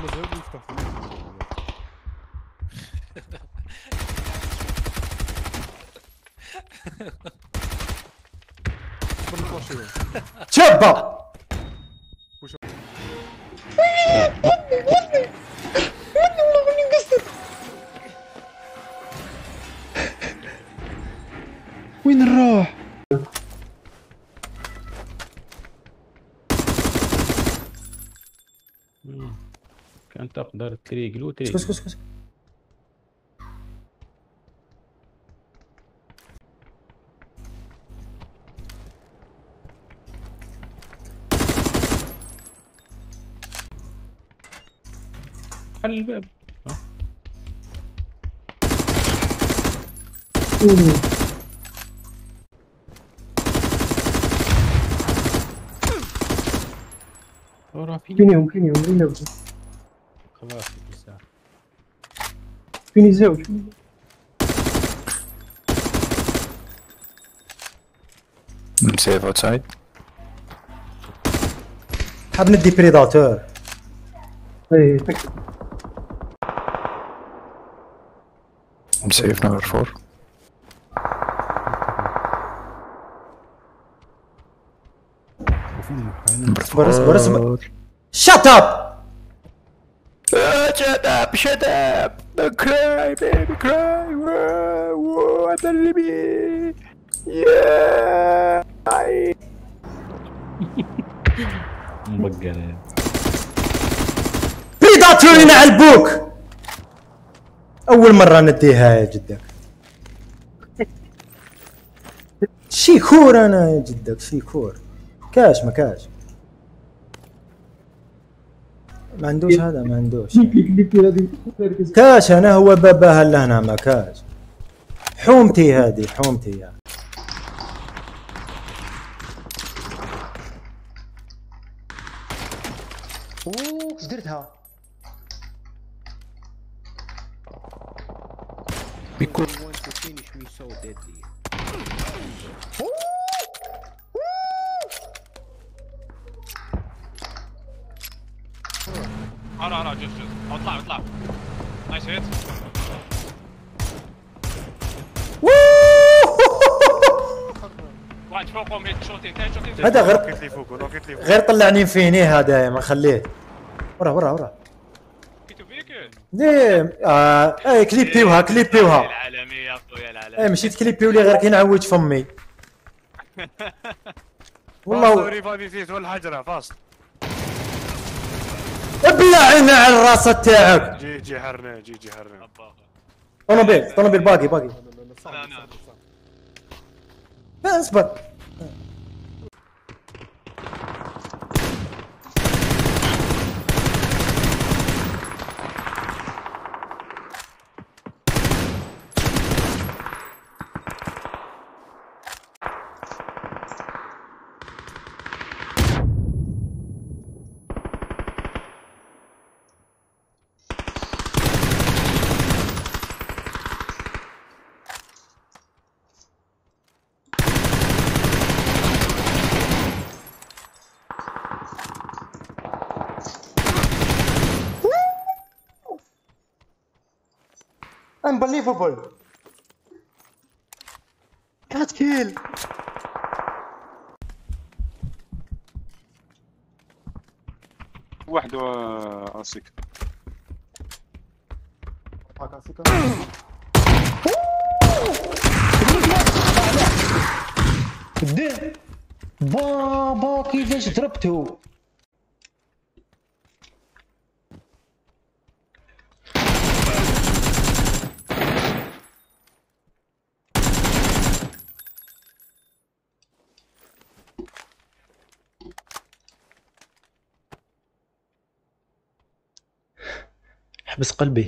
مازال يفتح في تشبا وين نروح؟ كان تقدر تريقلو كس كس كس. حل الباب. ورا فينيهم وين خلاص الساعة. فيني زوج. Safe outside. حاب ندي بريداتور. اي I'm safe number 4. Number اصبر 4. شات اب. Shut up! Shut up! Don't cry, baby, cry! Whoa, I'm the limit! Yeah! مبقر بريداتور ينعلبوك. اول مرة نديها يا جدك. شيكور انا يا جدك شيكور. كاش ما كاش. ما عندوش هذا ما عندوش. كاش انا هو بابا هلا هنا ما كاش. حومتي هذه حومتي يعني. اوه اش درتها؟ Because ارى جوز اطلع نايس هيت واحد فوقهم هيت شوطين ثاني شوطين هذا غير نوكيت لي فوق نوكيت لي فوق. غير طلعني فيني هذا ما خليه. ورا كيتو فيك اي كليبيوها العالمية يا اخويا العالمية اي مشيت كليبيو لي غير كي نعوج فمي والله ريفايفي فيت والحجره فاست. ابلعنا على الراس تاعك. جي حرنا جي حرنا. طنبيل باقي انا اصبر. Unbelievable. Cat kill. واحد اسيك. بابا كيفاش ضربته؟ احبس قلبي.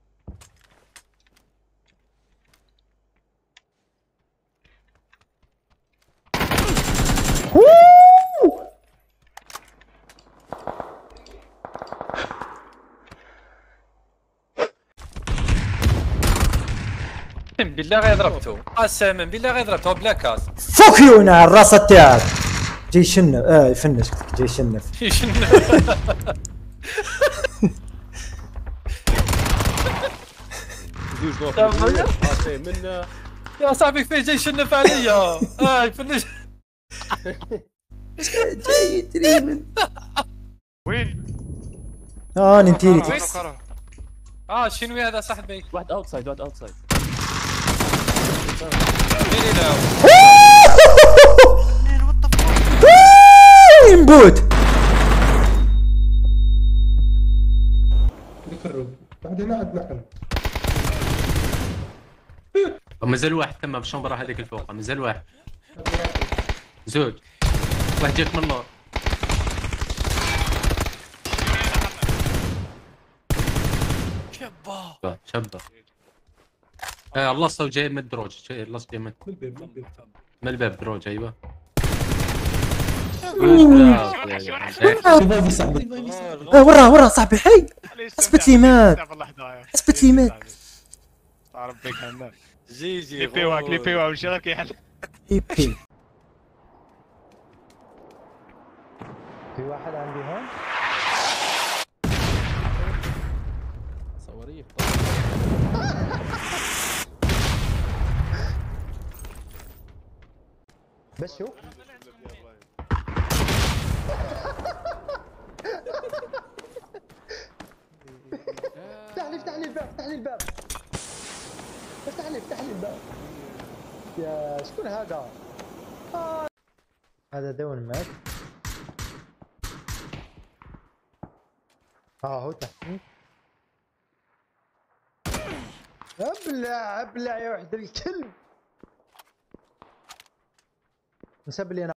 بالله غير ضربته قسما بالله غير ضربته بلا كاس. فوك يو على الراس تاعك. جاي يشنف يفنش جاي يشنف. يشنف ديوش دوك منا يا صاحبي في جيش النف عليا هاي فنش. جاي تقريبا. وين؟ ننتيري. شنو هذا صاحبي؟ واحد اوتسايد واحد اوتسايد. مين هنا؟ انبوت. مازال واحد تما بالشومبرا هذيك الفوق، مازال واحد. زوج. واحد جاك من اللور. شبه. اللصه وجاي من الدروج، اللصه جاي من الباب دروج. ايوه. وراه صاحبي حي. اثبت لي مات. اثبت لي مات. ربي كان جي كليبيوا ومشي غير كيحل. ايبي. في واحد عندي هون. صوريه بس شوف افتح لي الباب افتح لي الباب يا شكون هذا؟ هذا دون مات. هو تحت. ابلع يا وحده الكلب. نسب لي انا